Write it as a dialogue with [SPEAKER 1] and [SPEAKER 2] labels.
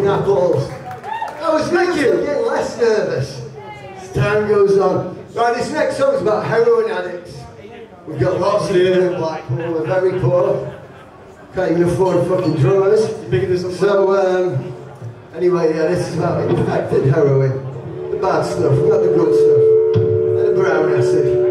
[SPEAKER 1] apples. I was getting less nervous as time goes on. Right, this next song's about heroin addicts. We've got lots of them in Blackpool, we're very poor. Can't even afford fucking drummers. So, anyway, yeah, this is about infected heroin. The bad stuff, not the good stuff. And the brown acid.